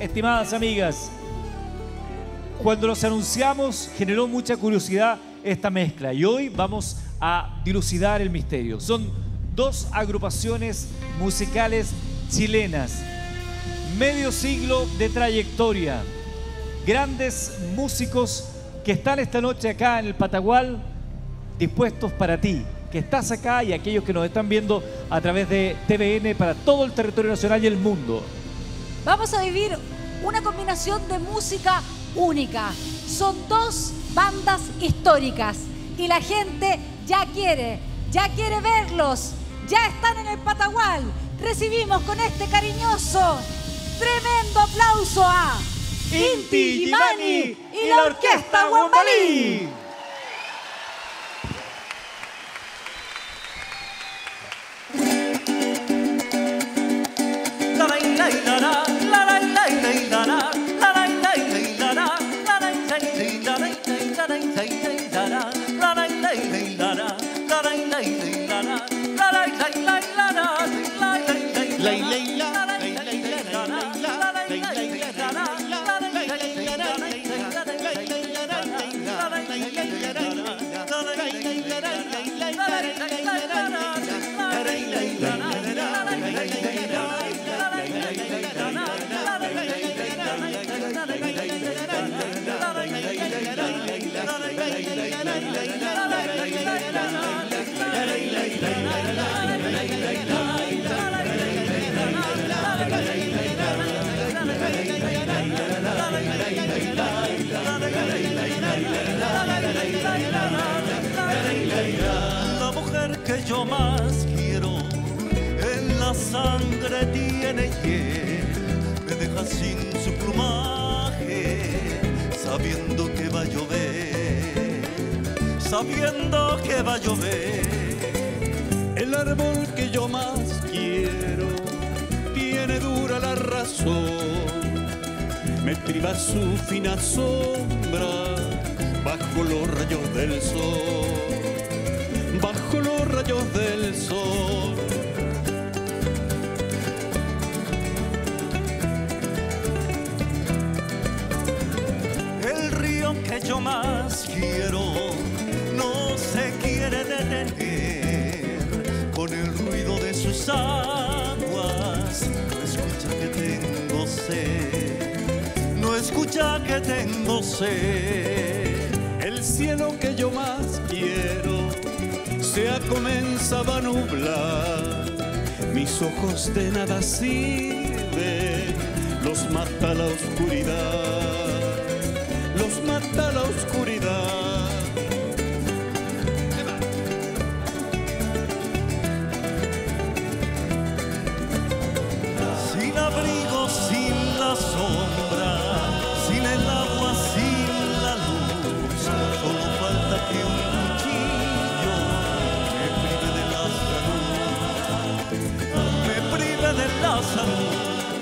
estimadas amigas, cuando los anunciamos generó mucha curiosidad esta mezcla y hoy vamos a dilucidar el misterio. Son dos agrupaciones musicales chilenas, medio siglo de trayectoria, grandes músicos que están esta noche acá en el Patagual dispuestos para ti, que estás acá y aquellos que nos están viendo a través de TVN para todo el territorio nacional y el mundo. Vamos a vivir una combinación de música única. Son dos bandas históricas y la gente ya quiere verlos. Ya están en el Patagual. Recibimos con este cariñoso, tremendo aplauso a Inti Illimani y la Orquesta Guambalí. La mujer que yo más quiero en la sangre tiene hiel, me deja sin su plumaje, sabiendo que va a llover, sabiendo que va a llover. El árbol que yo más quiero tiene dura la razón, me triba su fina sombra bajo los rayos del sol, bajo los rayos del sol. El río que yo más quiero no se quiere detener, con el ruido de sus aguas no escucha que tengo sed, no escucha que tengo sed. El cielo que yo más quiero se ha comenzado a nublar, mis ojos de nada sirven, los mata la oscuridad, los mata la oscuridad. Sin abrigo, sin la sombra, sin el agua, sin la luz, solo falta que un cuchillo me prive de la salud, me prive de la salud.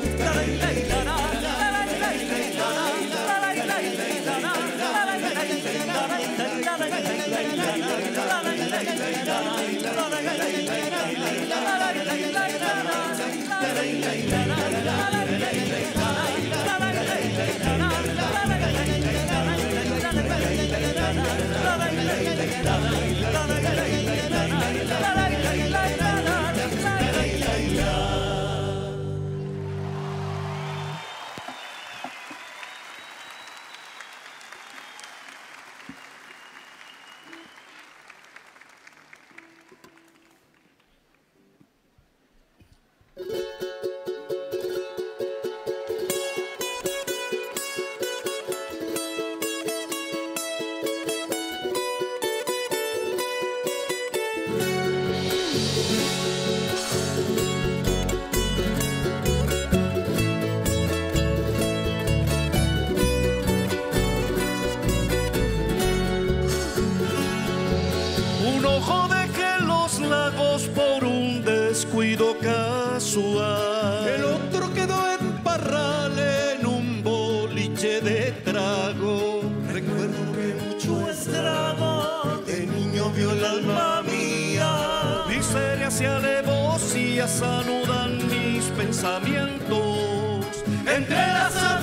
Descuido casual, el otro quedó en Parral en un boliche de trago. Recuerdo que mucho estrago de niño vio el alma mía, miserias y alevosías anudan mis pensamientos entre las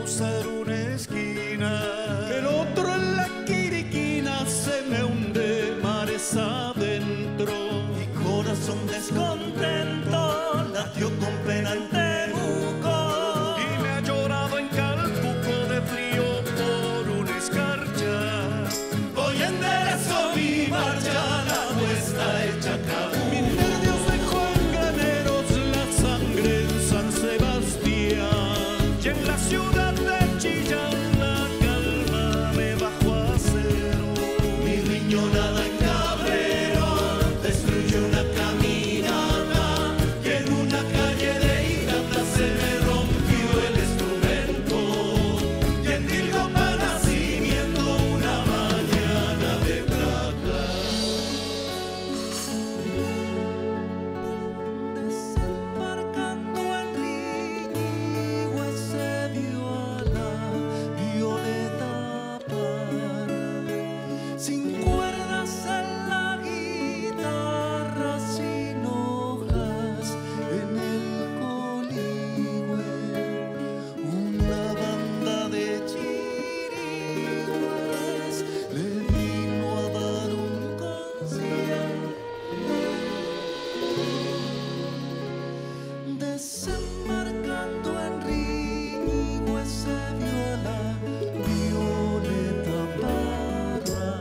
cruzar una esquina. El otro en la quiriquina se me hunde mares adentro. Mi corazón descontento latió con pena en Temuco y me ha llorado en Calpuco de frío por una escarcha. Voy enderezo mi marcha, la vuestra hecha cabo. Mis nervios dejó en graneros la sangre en San Sebastián. Y en la ciudad de Chillán la calma me bajó a cero. Mi riñonada en Cabrero destruyó una caminada. Y en una calle de Irata se me rompió el instrumento. Y en Tilcopa nacimiento una mañana de plata. Desembarcando en Riñihue se vio a la violeta parra, sin cuerdas en la guitarra, sin hojas en el coligüe, una banda de chirigües le vino a dar un concierto. Desembarcando en Riñihue se vio a la violeta parra.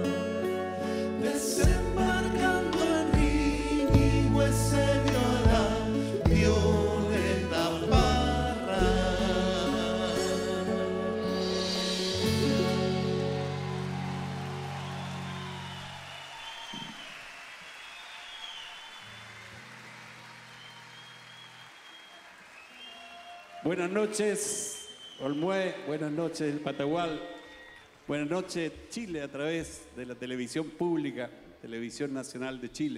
Desembarcando en Riñihue se vio a la violeta parra. Buenas noches, Olmué, buenas noches, el Patagual, buenas noches, Chile, a través de la televisión pública, Televisión Nacional de Chile.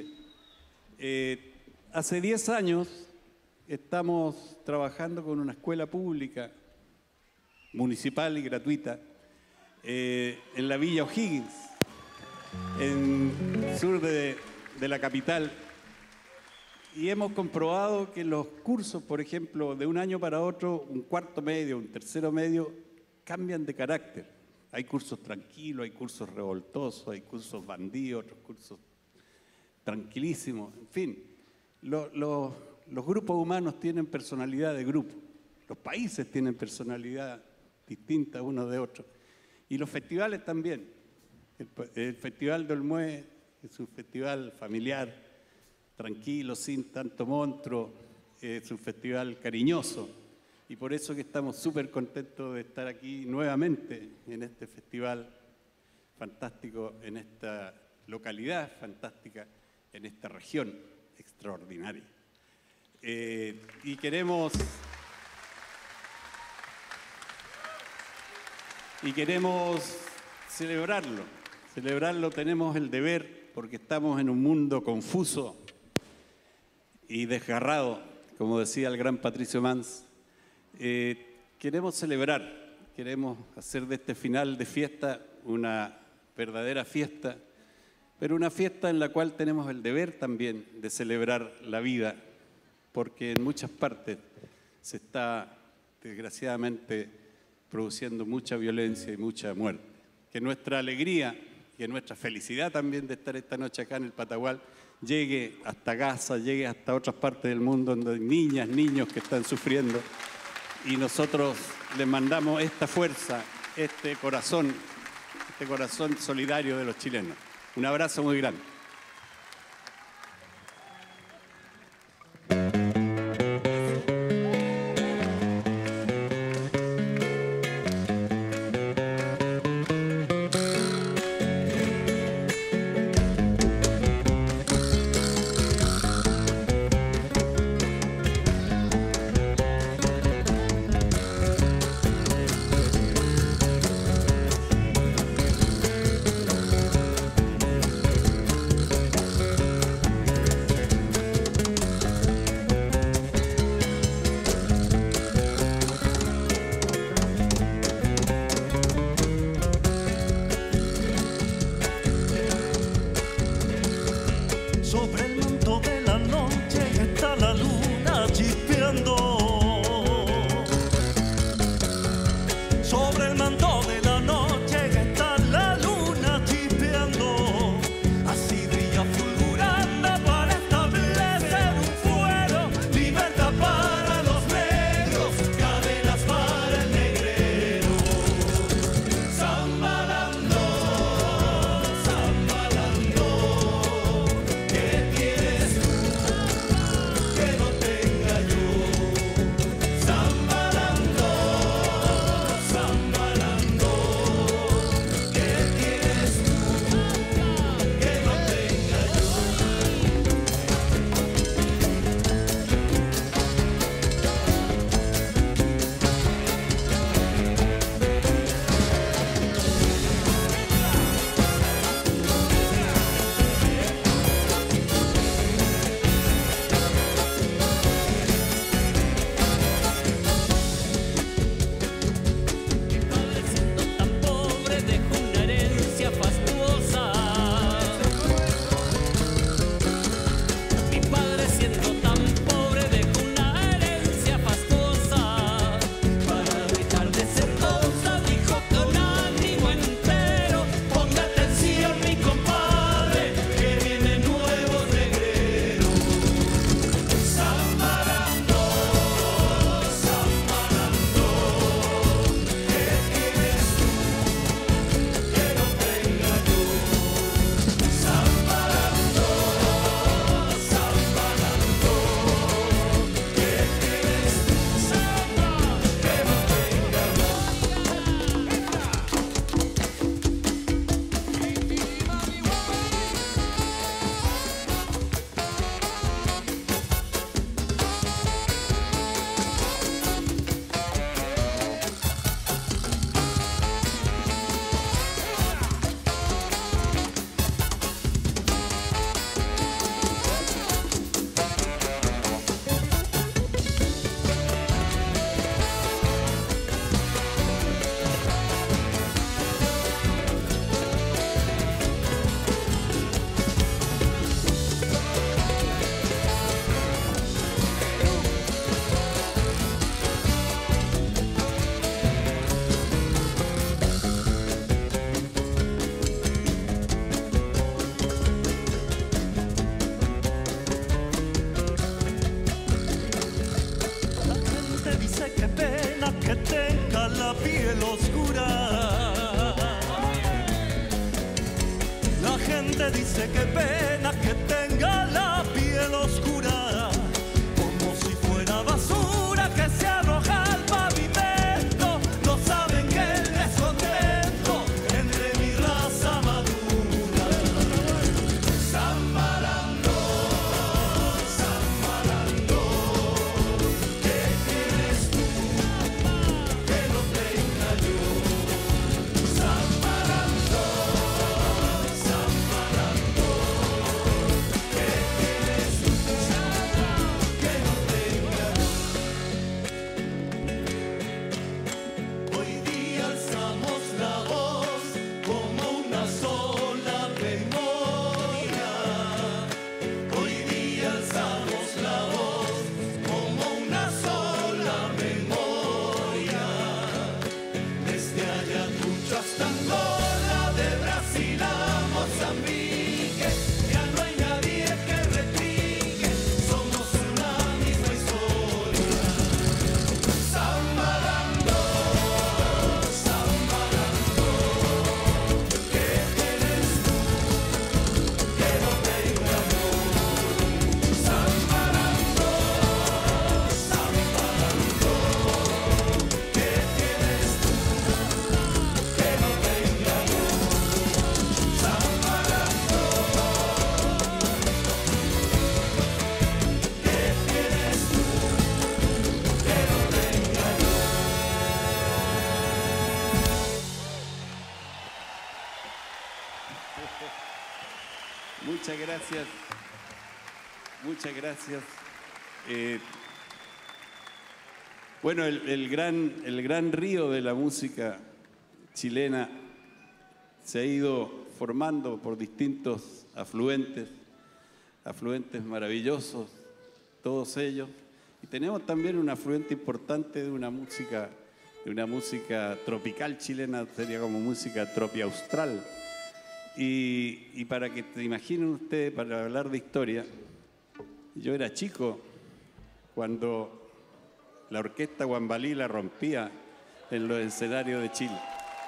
Hace 10 años estamos trabajando con una escuela pública, municipal y gratuita, en la Villa O'Higgins, en el sur de la capital. Y hemos comprobado que los cursos, por ejemplo, de un año para otro, un cuarto medio, un tercero medio, cambian de carácter. Hay cursos tranquilos, hay cursos revoltosos, hay cursos bandidos, otros cursos tranquilísimos. En fin, los grupos humanos tienen personalidad de grupo. Los países tienen personalidad distinta unos de otros. Y los festivales también. El Festival de Olmué es un festival familiar, tranquilo, sin tanto monstruo, es un festival cariñoso y por eso que estamos súper contentos de estar aquí nuevamente en este festival fantástico, en esta localidad fantástica, en esta región extraordinaria. Y queremos celebrarlo, tenemos el deber porque estamos en un mundo confuso y desgarrado, como decía el gran Patricio Mans. Queremos celebrar, queremos hacer de este final de fiesta una verdadera fiesta, pero una fiesta en la cual tenemos el deber también de celebrar la vida, porque en muchas partes se está, desgraciadamente, produciendo mucha violencia y mucha muerte. Que nuestra alegría y que nuestra felicidad también de estar esta noche acá en el Patagual llegue hasta Gaza, llegue hasta otras partes del mundo donde hay niñas, niños que están sufriendo y nosotros les mandamos esta fuerza, este corazón solidario de los chilenos. Un abrazo muy grande. Sobre el manto de la noche está la luna chispeando, así brilla fulgurante para establecer un fuero. Libertad para los negros, cadenas para el negrero. Zambalando, zambalando, ¿qué tienes tú que no tenga yo? Zambalando, zambalando, ¿qué tienes tú que no tenga yo? Mi padre siendo tan pobre dejó una herencia fastuosa. Mi padre siendo tan pobre dejó una herencia fastuosa. Para dejar de ser cosa dijo con ánimo entero: ponga atención mi compadre, que vienen nuevos negreros. Zambalando, zambalando, ¿qué tienes tú que no tenga yo? Zambalando, zambalando, ¿qué tienes tú que no tenga yo? La gente dice que pena que tenga la piel oscura. La gente dice que pena que tenga la piel oscura, como si fuera basura que se arroja al pavimento. No saben que el descontento entre mi raza madura. Zambalando, zambalando, ¿qué tienes tú que no tenga yo? Zambalando, zambalando, ¿qué tienes tú que no tenga yo? Hoy día alzamos la voz como una sola memoria. Hoy día alzamos la voz como una sola memoria. Desde Ayacucho hasta Angola, de Brasil a Mozambique, ya no hay nadie que replique, somos una misma historia. Zambalando, zambalando, ¿qué tienes tú que no tenga yo? Zambalando, zambalando, ¿qué tienes tú que no tenga yo? Zambalando, ¿qué tienes tú que no tenga yo? Muchas gracias. Muchas gracias. Bueno, el gran río de la música chilena se ha ido formando por distintos afluentes maravillosos, todos ellos. Y tenemos también un afluente importante de una música una música tropical chilena, sería como música tropiaustral. Y para que te imaginen ustedes, para hablar de historia, yo era chico cuando la orquesta Guambalí la rompía en los escenarios de Chile.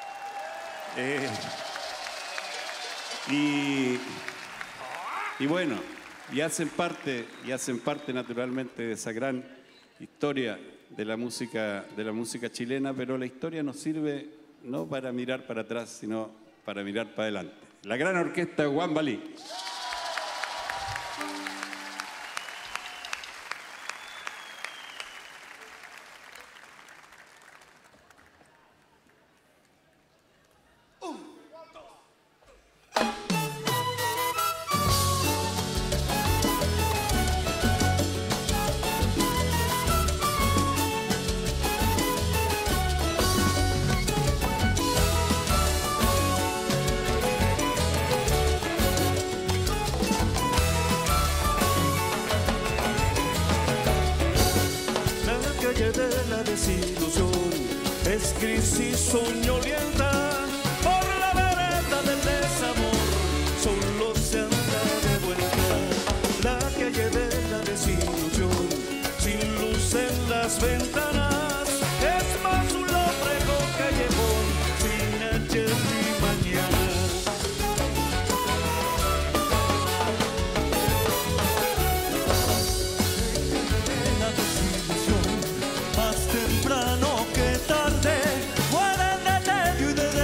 Y bueno, y hacen parte naturalmente de esa gran historia de la música chilena, pero la historia nos sirve no para mirar para atrás, sino para mirar para adelante. La gran orquesta Guambalí. De la desilusión es crisis soñolienta, por la vereda del desamor solo se anda de vuelta. La calle de la desilusión sin luz en las ventanas es más un lóbrego callejón sin ayer ni mañana. Más temprano que tarde mueren de tedio y de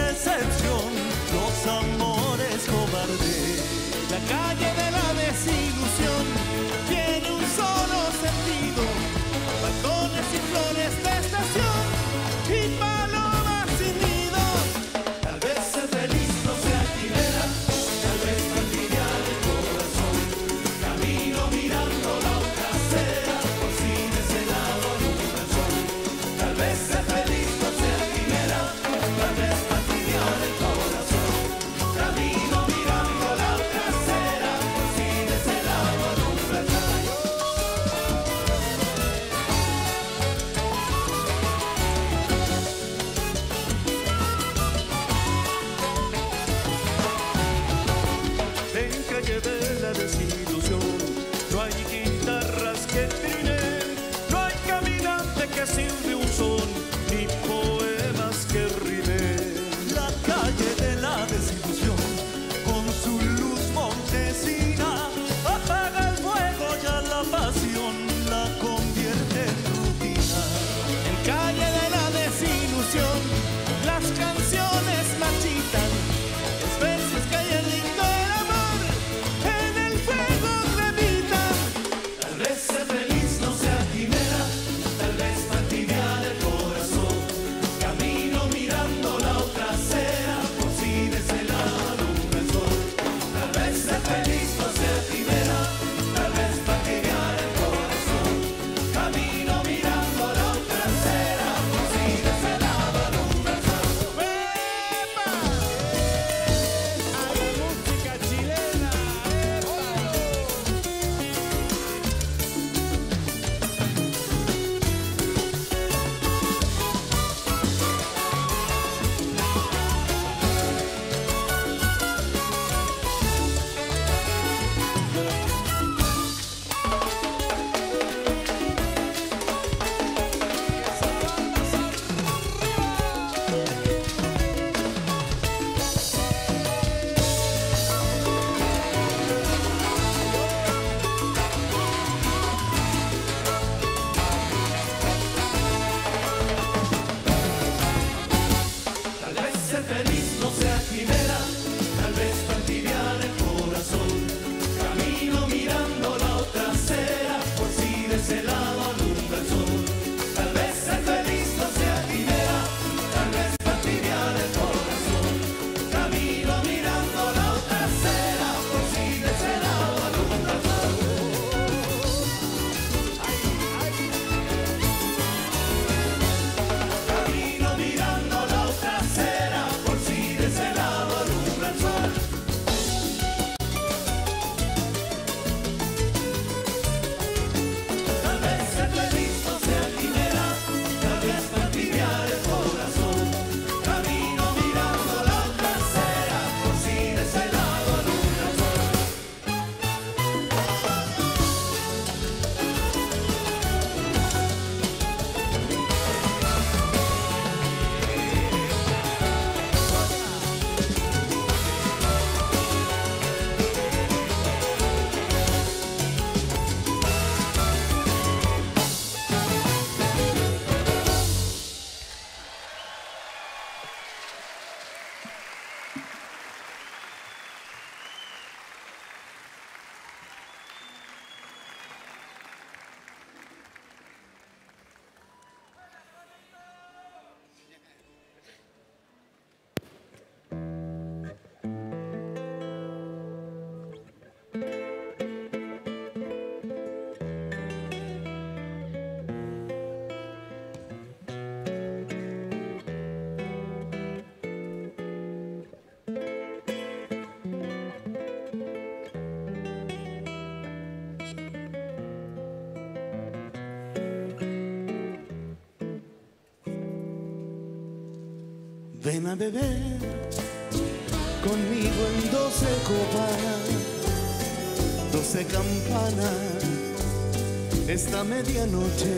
Ven a beber conmigo en 12 copas, 12 campanas. Esta medianoche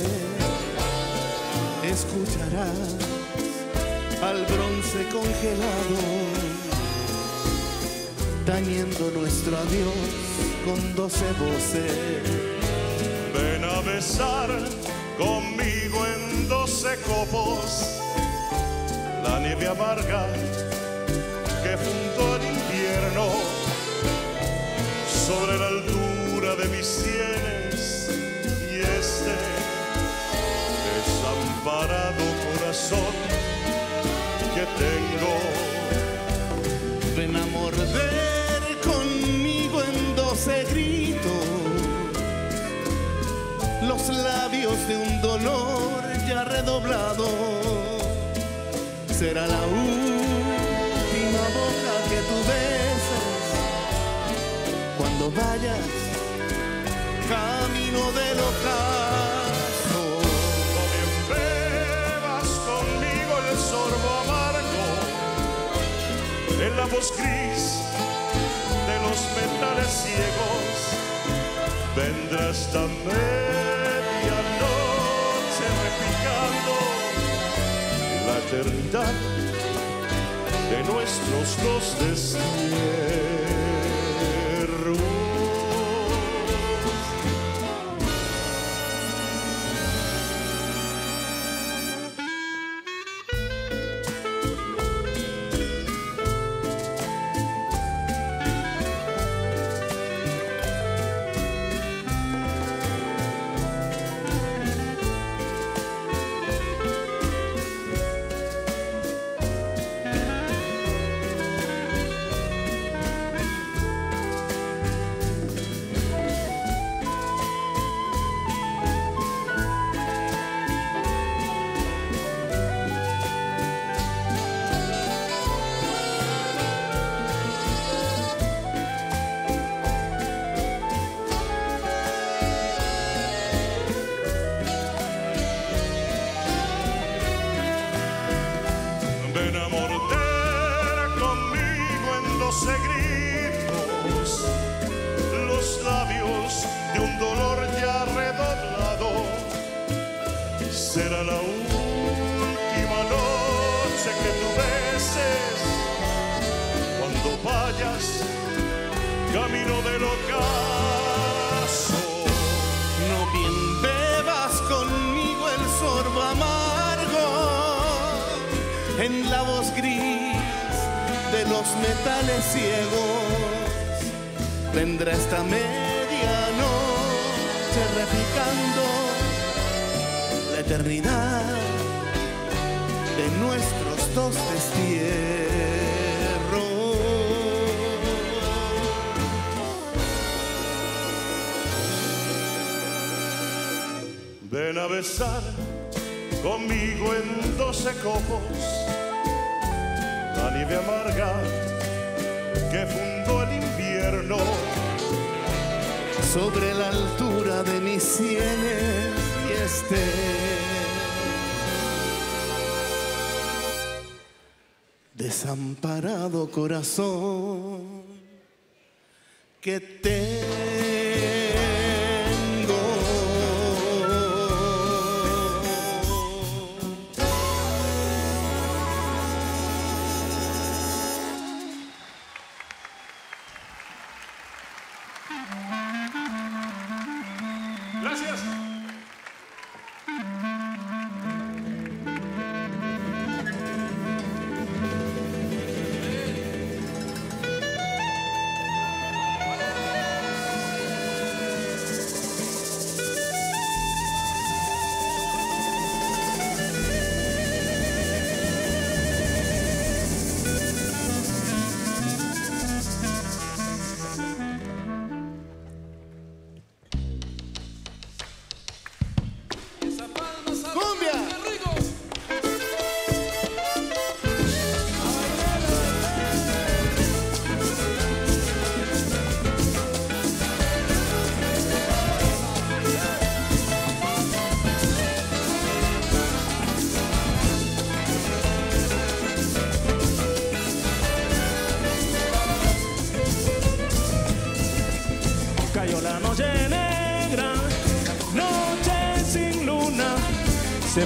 escucharás al bronce congelado tañendo nuestro adiós con 12 voces. Ven a besar conmigo en 12 copos la nieve amarga que fundó el invierno sobre la altura de mis sienes y este desamparado corazón que tengo. Ven a morder conmigo en 12 gritos los labios de un dolor ya redoblado. Será la última boca que tú beses cuando vayas camino del ocaso. No bien bebas conmigo el sorbo amargo en la voz gris de los metales ciegos. Vendrá esta medianoche replicando la eternidad de nuestros dos destierros. Ven a morder conmigo en 12 gritos los labios de un dolor ya redoblado. Será la última noche que tú beses cuando vayas camino del ocaso. No bien bebas conmigo el sorbo amargo en la voz gris de los metales ciegos. Vendrá esta medianoche replicando la eternidad de nuestros dos destierros. Ven a besar conmigo en 12 copos la nieve amarga que fundó el invierno sobre la altura de mis sienes y este desamparado corazón que tengo. Gracias.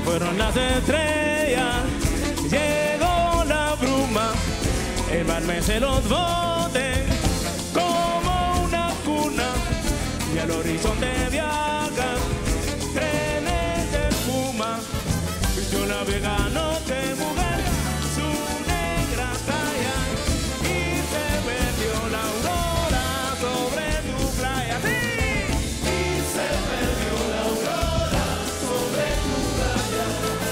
fueron las estrellas, llegó la bruma, el mar mece los botes como una cuna y al horizonte viajan trenes de espuma. Yo navega noche, mujer, su negra playa y se perdió la aurora sobre tu playa. ¡Sí! Y se perdió la aurora sobre tu playa.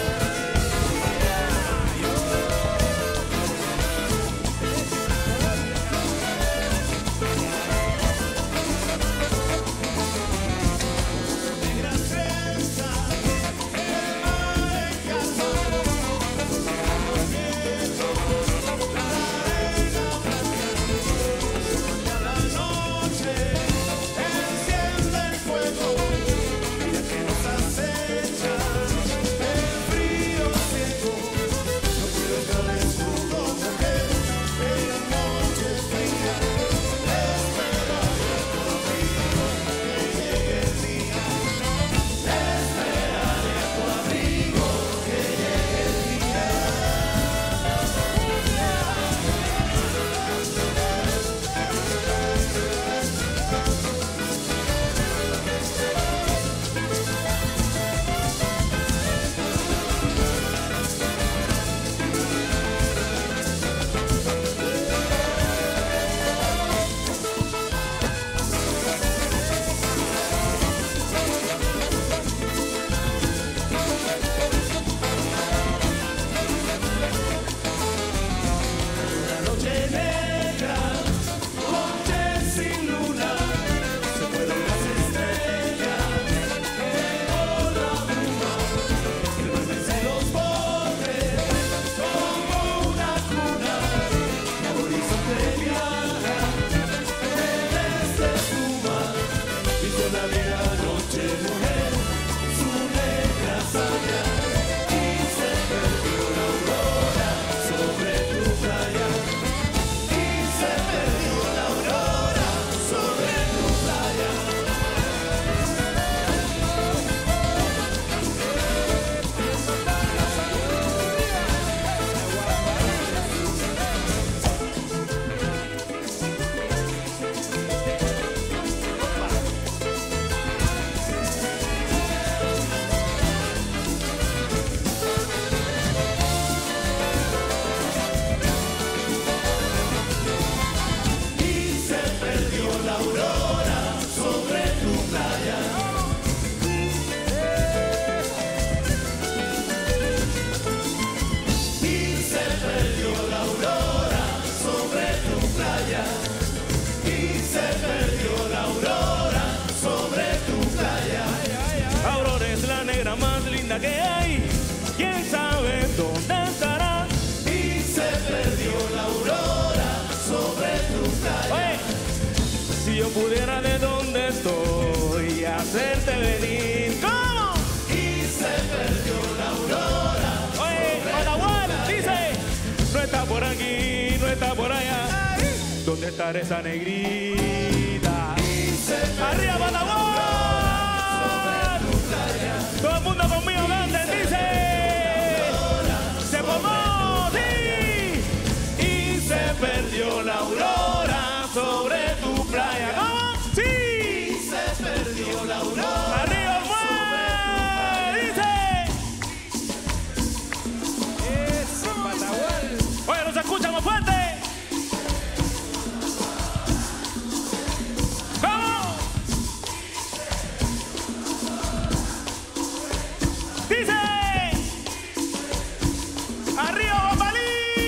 Negras trenzas, el mar encantado, los vientos, la arena blanca, la noche enciende el fuego, mira que nos acecha el frío ciego. No quiero estar desnudo, mujer, en la noche fría, esperaré a tu abrigo que llegue el día. Esperaré a tu abrigo que llegue el día. Una noche negra, noche sin luna, se fueron las estrellas, llegó la bruma, el mar mece los botes como una cuna, el horizonte viaja, trenes de espuma, y con la vieja noche mujer, su negra saya, y se perdió la aurora sobre tu playa. Y se perdió la aurora sobre tu playa. Y se perdió la aurora sobre tu playa. Y se perdió la aurora sobre tu playa. Y se perdió la aurora sobre tu playa. Aurora es la negra más linda que hay. ¿Quién sabe dónde estará? Y se perdió la aurora sobre tu playa. Oye, si yo pudiera de donde estoy hacerte venir. ¿Cómo? Y se perdió la aurora. Oye, Patagual dice, no está por aquí, no está por allá. ¿Dónde estará esa negrita? ¡Arriba, Patagual! Todo el mundo conmigo, canten, dice. Se formó, sí. Y se perdió la aurora sobre tu playa. ¿Cómo? Sí. Y se perdió la aurora. Arriba, pues. Dice. Eso, Patagual. Oye, ¿nos escuchan más fuerte? ¿Cómo? Dice. Arriba, Bambalí.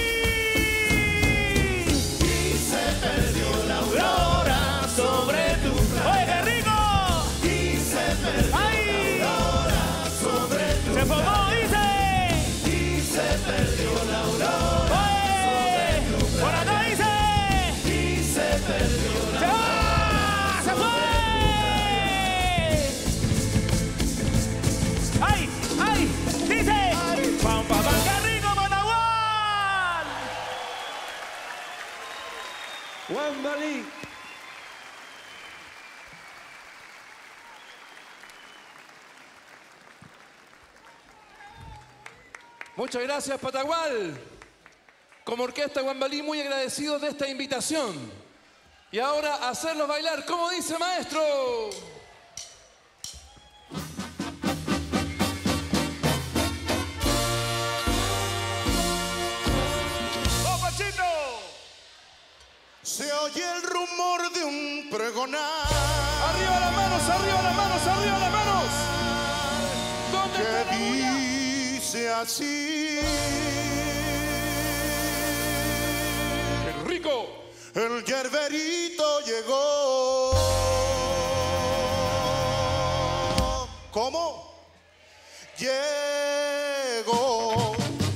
Y se perdió la aurora sobre tu playa. Oye, qué rico. Y se perdió la aurora sobre tu playa. Se formó, dice. Y se perdió la aurora sobre tu playa. Por acá dice. Y se perdió la aurora. ¡Se fue! ¡Ay! ¡Ay! Dice. ¡Pam, pam, pam! ¡Qué rico, Patagual! Wambalí. Muchas gracias, Patagual. Como Orquesta Guambalí, muy agradecidos de esta invitación. Y ahora, hacerlos bailar, como dice el maestro. Se oye el rumor de un pregonar. ¡Arriba las manos, arriba las manos, arriba las manos! ¿Dónde está la bulla? Dice así. ¡Qué rico! El yerberito llegó. ¿Cómo? Llegó.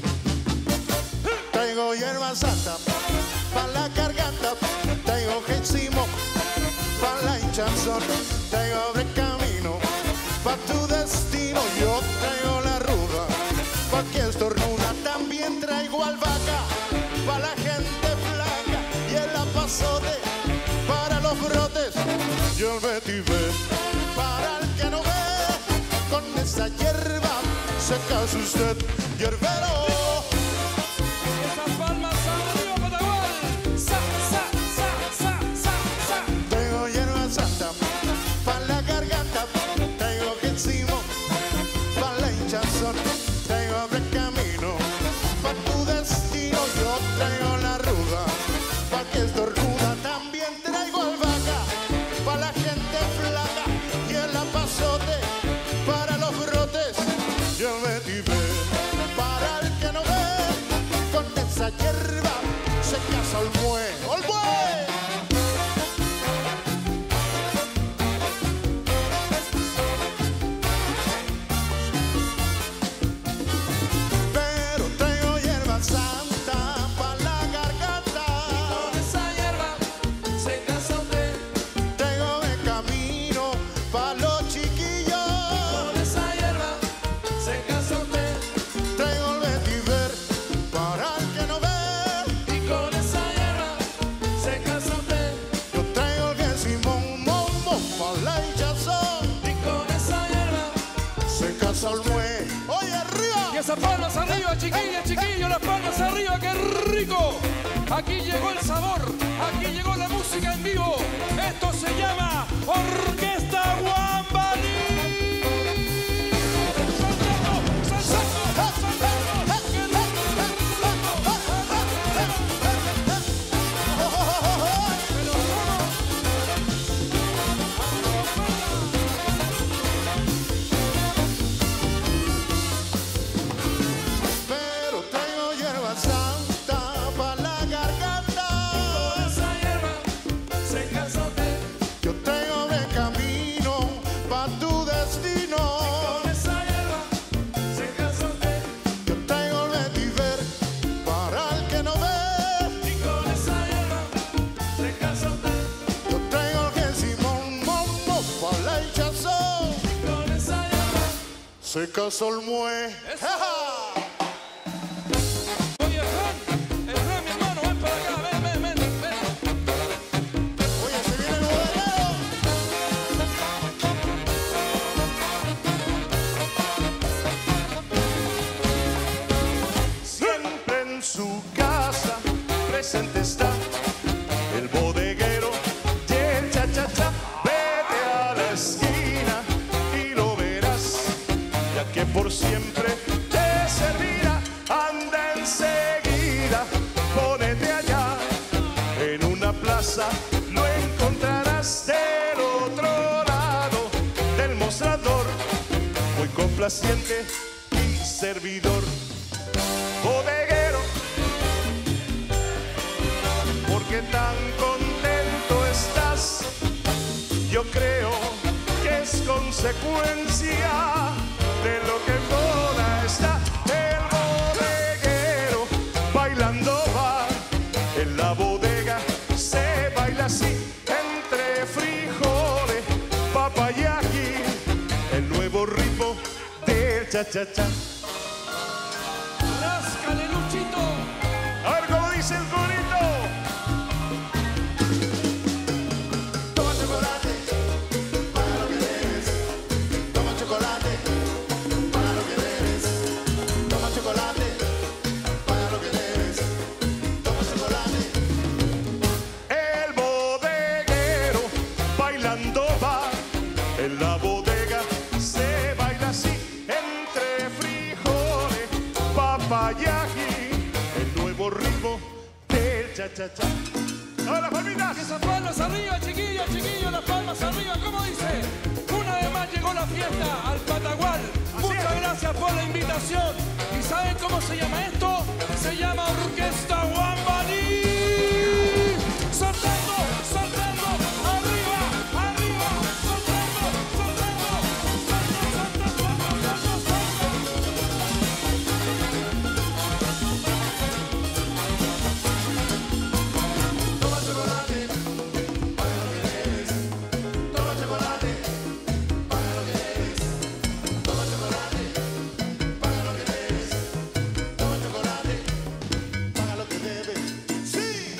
Traigo hierba santa pa' la garganta, traigo gensimo pa' la hinchazón, traigo abre camino pa' tu destino. Yo traigo la ruda pa' que estornuda, también traigo albahaca pa' la gente flaca y el apazote para los brotes. Yo el vetiver para el que no ve, con esa hierba se casa usted, hierbero. Esas palmas arriba, Patagual. Sa, sa, sa, sa, sa, sa. Traigo hierba santa pa' la garganta, traigo gensimo pa' la hinchazón, traigo abre camino pa' tu destino. Yo traigo la ruda pa' que estornuda, también traigo albahaca pa' la gente flaca y el apazote para los brotes. Yo el vetiver para el que no ve, con esa hierba se casa el buey. ¡Ol buey! Pero traigo hierba santa pa' la garganta. Con esa hierba se casa usted. Traigo de camino pa' los chiquillos. Con esa hierba se casa usted. Traigo el vetiver para el que no ve. Y con esa hierba se casa usted. Yo traigo el Simón Momo pa' la hinchazón. Y con esa hierba. Se casa el buey. ¡Oye, arriba! Y esas palmas arriba, chiquillas, chiquillos, las palmas arriba, qué rico. Aquí llegó el sabor, aquí llegó la música en vivo. Esto se llama Orquesta Guambalí. ¡Salsando! ¡Salsando! ¡Qué Pero traigo hierba santa pa' la garganta. Con esa hierba se casa usted. Yo traigo de camino pa' tu destino. Con esa hierba se casa usted. Yo traigo el vetiver para el que no ve. Y con esa hierba se casa usted. Yo traigo el Simón Momo pa' la hinchazón. Y con esa hierba. Se casó el mue. Oye, Fran, mi hermano, ven para acá, ven. Oye, se viene el bodeguero. Siempre en su casa presente está el bodeguero y el cha-cha-cha. Vete a la esquina y lo verás, ya que por siempre te servirá. Anda enseguida, ponete allá, en una plaza lo encontrarás del otro lado del mostrador, muy complaciente y servidor. Bodeguero, porque tan contento estás, yo creo que es consecuencia de lo que moda está. El bodeguero bailando va, en la bodega se baila así, entre frijoles, papa y ají, el nuevo ritmo del cha-cha-cha. Ráscale, Luchito. A ver cómo dice el corito. Toma chocolate para lo que debes. Toma chocolate para lo que debes. Toma chocolate nuevo ritmo del cha-cha-cha. ¡Todas las palmitas! Esas palmas arriba, chiquillos, chiquillos, las palmas arriba. ¿Cómo dice? Una vez más llegó la fiesta al Patagual. Muchas gracias por la invitación. ¿Y saben cómo se llama esto? Se llama Orquesta Guambalí. Soltando, soltando, arriba, arriba, soltando, soltando, soltando, soltando, Toma chocolate, paga lo que debes. Toma chocolate, paga lo que debes. Toma chocolate, paga lo que debes. Toma chocolate, paga lo que debes. ¡Sí!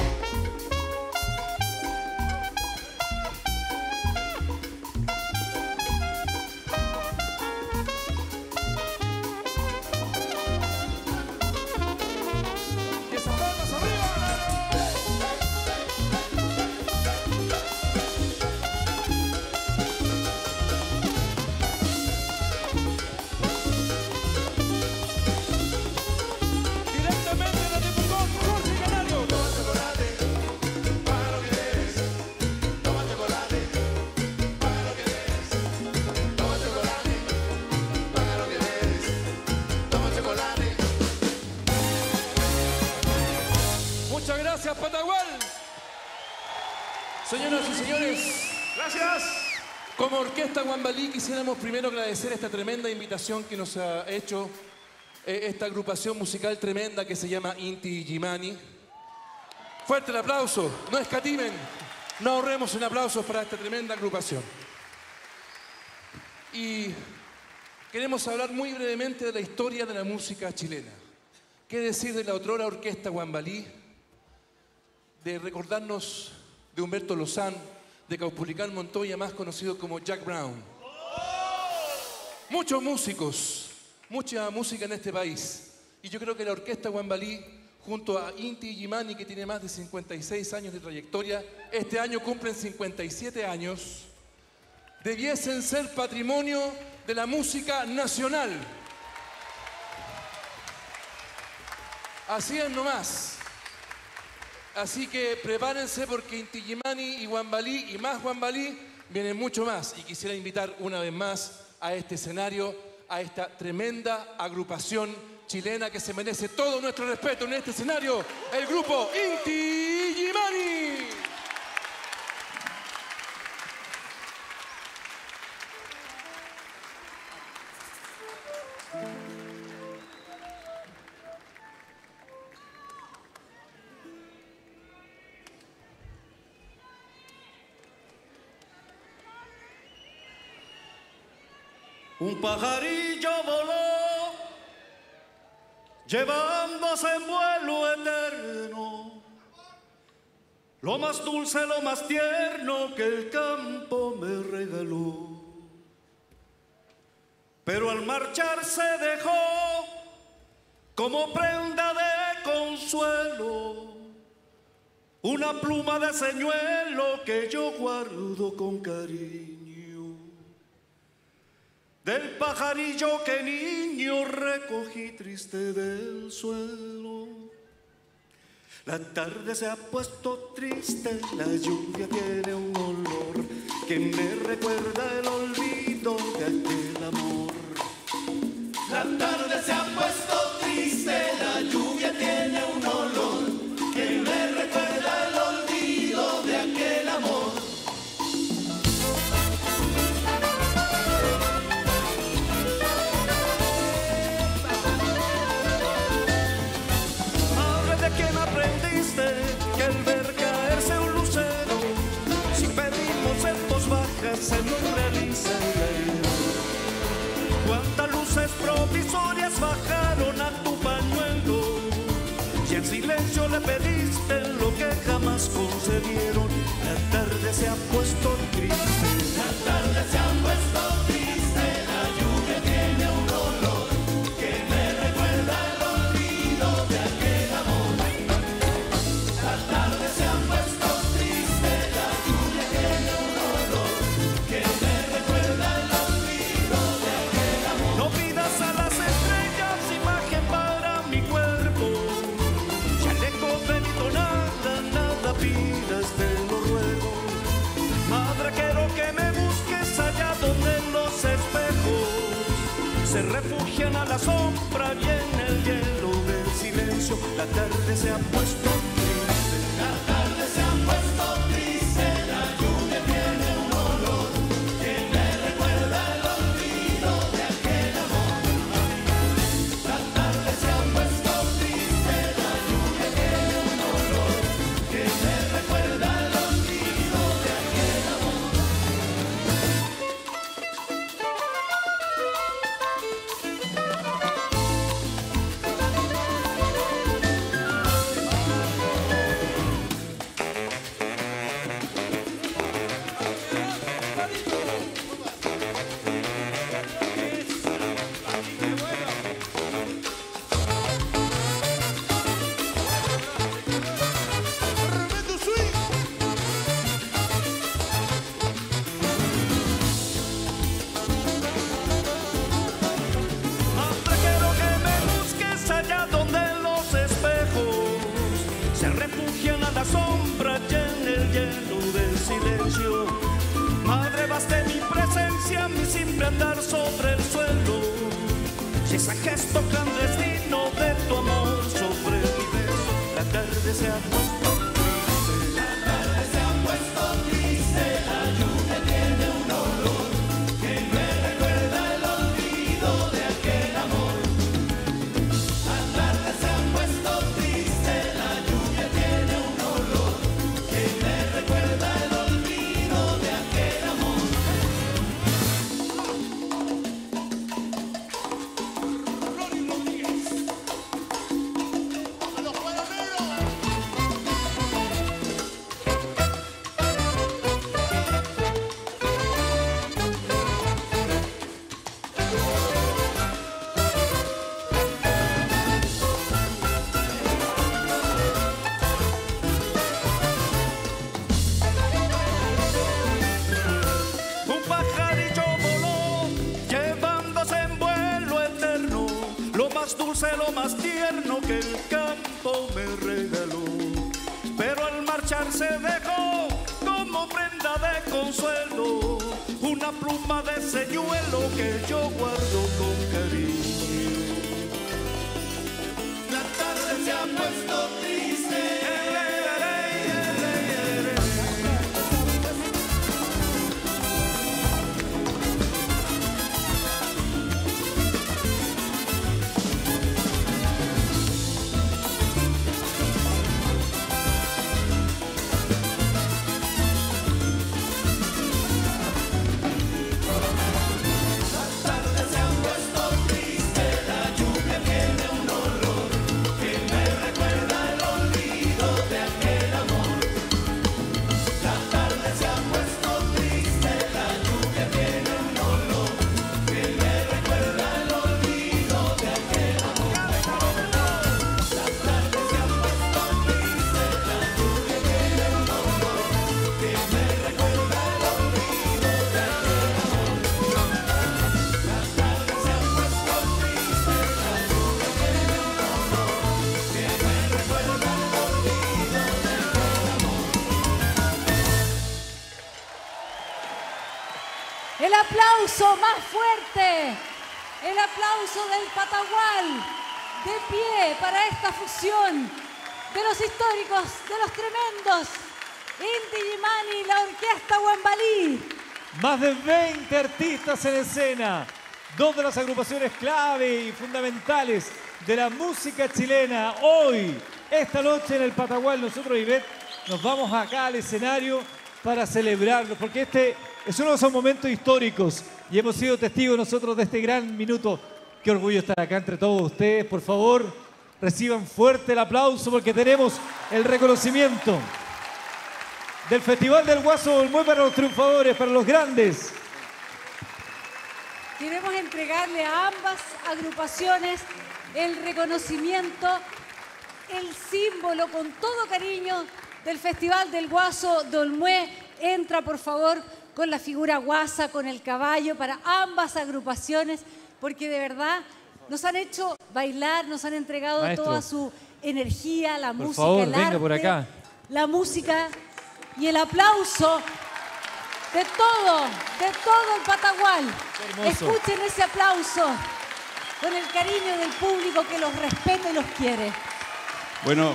Y esas palmas arriba. Directamente de Tipocón, Jorge Canario. Toma chocolate, paga lo que debes. Toma chocolate, paga lo que debes. Toma chocolate, paga lo que debes. Toma chocolate. Muchas gracias, Patagual. Señoras y señores, ¡Gracias! como Orquesta Guambalí quisiéramos primero agradecer esta tremenda invitación que nos ha hecho esta agrupación musical tremenda que se llama Inti Illimani. Fuerte el aplauso, no escatimen, no ahorremos en aplausos para esta tremenda agrupación. Y queremos hablar muy brevemente de la historia de la música chilena. ¿Qué decir de la otrora Orquesta Guambalí? De recordarnos de Humberto Lozán, de Caupolicán Montoya, más conocido como Jack Brown. Muchos músicos, mucha música en este país. Y yo creo que la Orquesta Guambalí, junto a Inti Illimani, que tiene más de 56 años de trayectoria, este año cumplen 57 años, debiesen ser patrimonio de la música nacional. Así es nomás. Así que prepárense porque Inti Illimani y Guambalí y más Guambalí vienen mucho más. Y quisiera invitar una vez más a este escenario a esta tremenda agrupación chilena que se merece todo nuestro respeto en este escenario, el grupo Inti Illimani. Un pajarillo voló, llevándose en vuelo eterno lo más dulce, lo más tierno que el campo me regaló. Pero al marcharse dejó como prenda de consuelo una pluma de señuelo que yo guardo con cariño. Del pajarillo que niño recogí triste del suelo. La tarde se ha puesto triste, la lluvia tiene un olor que me recuerda el olvido de aquel amor. La tarde se ha puesto triste, la lluvia tiene un olor que me recuerda el olvido de aquel amor. ¿Quién aprendiste que al ver caerse un lucero, si pedimos en voz baja se nos realiza la idea? ¿Cuántas luces provisorias bajaron a tu pañuelo? Y en silencio le pediste lo que jamás concedieron. La tarde se ha puesto triste, la tarde se ha puesto triste, la lluvia tiene un olor que me recuerda el olvido de aquel amor. La tarde se ha puesto triste, la lluvia tiene un olor que me recuerda el olvido de aquel amor. No pidas a las estrellas imagen para mi cuerpo, ya se refugian a la sombra y en el hielo del silencio la tarde se ha puesto triste. La tarde se ha puesto triste, la lluvia tiene un olor que me recuerda el olvido de aquel amor. La tarde se ha puesto triste, la lluvia tiene un olor que me recuerda el olvido de aquel amor. Quiero que me busques allá donde los espejos se refugian a la sombra y en el hielo del silencio. Madre, baste mi presencia, mi simple andar sobre el suelo. Si ese gesto clandestino de tu amor sobre mi beso, la tarde se ha puesto triste. La tarde se ha puesto triste, la lluvia tiene un olor que me recuerda el olvido de aquel amor. La tarde se ha puesto triste, la lluvia tiene un olor que me recuerda el olvido de aquel amor. Un pajarillo voló, llevándose en vuelo eterno lo más dulce, lo más tierno que el campo me regaló. Pero al marcharse dejó como prenda de consuelo una pluma de señuelo que yo guardo con cariño. La tarde se ha puesto triste. El aplauso más fuerte, el aplauso del Patagual, de pie para esta fusión de los históricos, de los tremendos, Inti Illimani y la Orquesta Huambalí. Más de 20 artistas en escena, dos de las agrupaciones clave y fundamentales de la música chilena. Hoy, esta noche en el Patagual, nosotros, Ivette, nos vamos acá al escenario para celebrarlo, porque este es uno de esos momentos históricos y hemos sido testigos nosotros de este gran minuto. Qué orgullo estar acá entre todos ustedes. Por favor, reciban fuerte el aplauso porque tenemos el reconocimiento del Festival del Guaso Olmué para los triunfadores, para los grandes. Queremos entregarle a ambas agrupaciones el reconocimiento, el símbolo con todo cariño del Festival del Guaso de Olmué. Entra, por favor, con la figura guasa, con el caballo, para ambas agrupaciones, porque de verdad nos han hecho bailar, nos han entregado toda su energía, la música, favor, el venga arte, por acá. la música y el aplauso de todo el Patagual. Hermoso. Escuchen ese aplauso con el cariño del público que los respeta y los quiere. Bueno,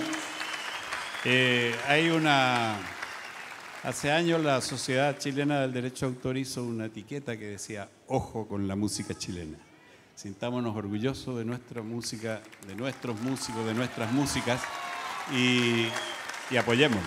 hace años la Sociedad Chilena del Derecho de Autor hizo una etiqueta que decía, ojo con la música chilena. Sintámonos orgullosos de nuestra música, de nuestros músicos, de nuestras músicas y apoyémoslos.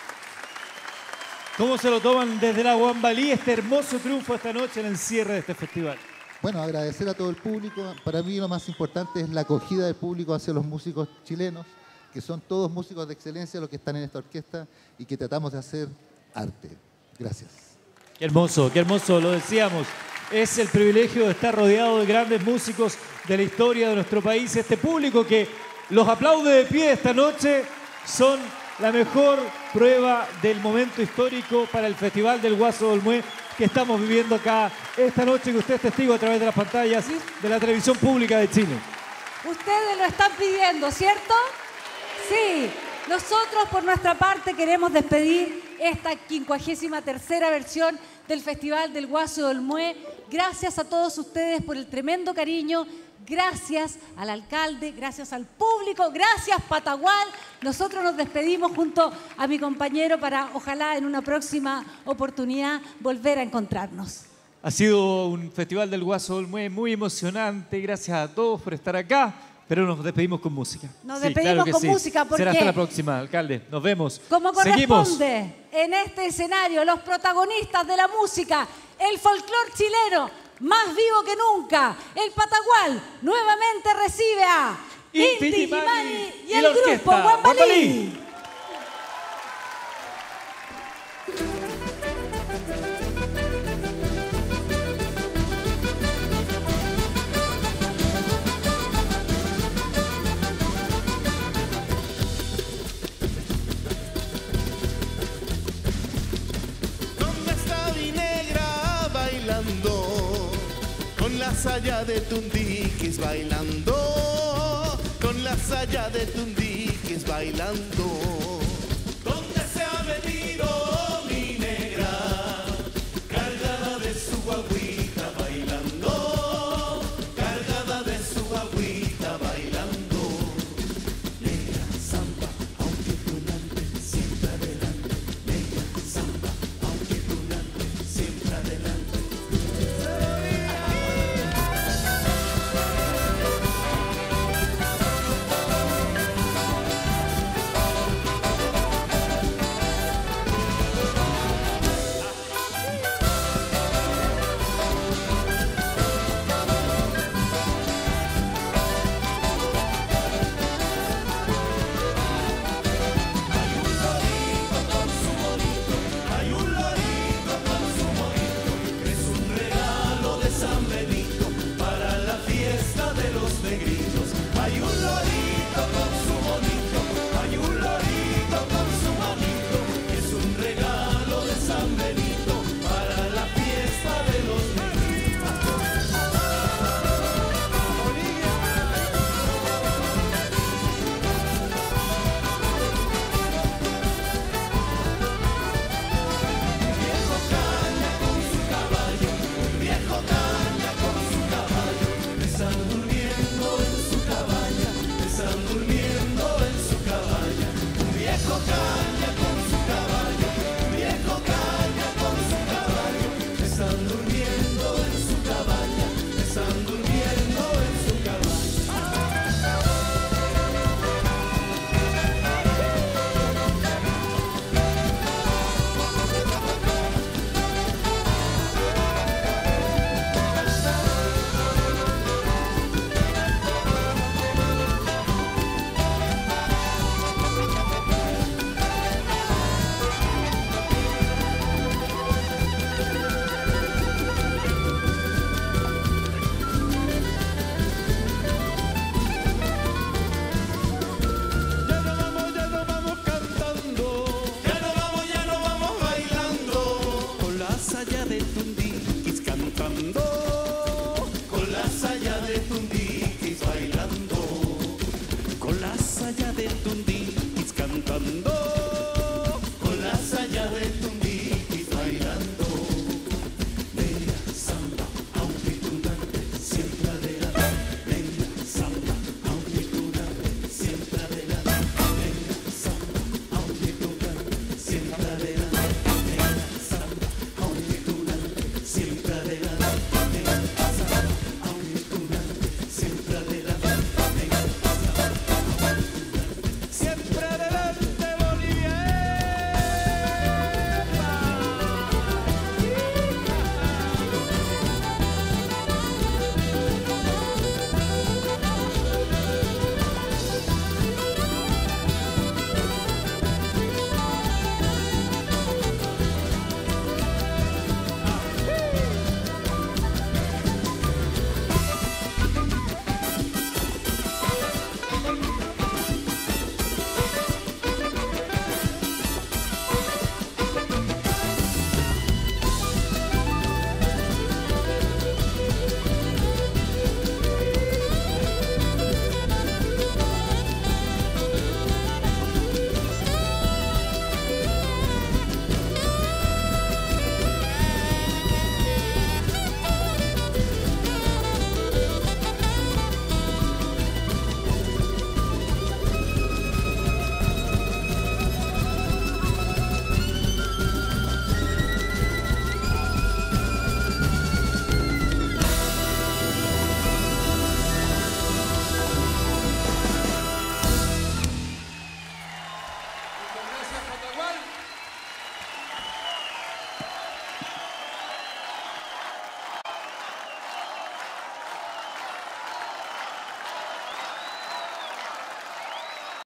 ¿Cómo se lo toman desde la Guambalí este hermoso triunfo esta noche en el cierre de este festival? Bueno, agradecer a todo el público. Para mí lo más importante es la acogida del público hacia los músicos chilenos, que son todos músicos de excelencia los que están en esta orquesta y que tratamos de hacer arte. Gracias. Qué hermoso, lo decíamos. Es el privilegio de estar rodeado de grandes músicos de la historia de nuestro país. Este público que los aplaude de pie esta noche son la mejor prueba del momento histórico para el Festival del Guaso de Olmué que estamos viviendo acá esta noche, que usted es testigo a través de las pantallas de la televisión pública de Chile. Ustedes lo están pidiendo, ¿cierto? Sí. Nosotros, por nuestra parte, queremos despedir esta 53ª versión del Festival del Guaso de Olmué. Gracias a todos ustedes por el tremendo cariño. Gracias al alcalde, gracias al público, gracias Patagual. Nosotros nos despedimos junto a mi compañero para, ojalá, en una próxima oportunidad volver a encontrarnos. Ha sido un Festival del Guaso de Olmué muy emocionante. Gracias a todos por estar acá. Pero nos despedimos con música. Nos despedimos con música porque... Será hasta la próxima, alcalde. Nos vemos. Como corresponde, seguimos en este escenario, los protagonistas de la música, el folclor chileno, más vivo que nunca, el Patagual, nuevamente recibe a Inti Illimani y el grupo Guambalí. Con la saya de Tundiquis bailando, con la saya de Tundiquis bailando.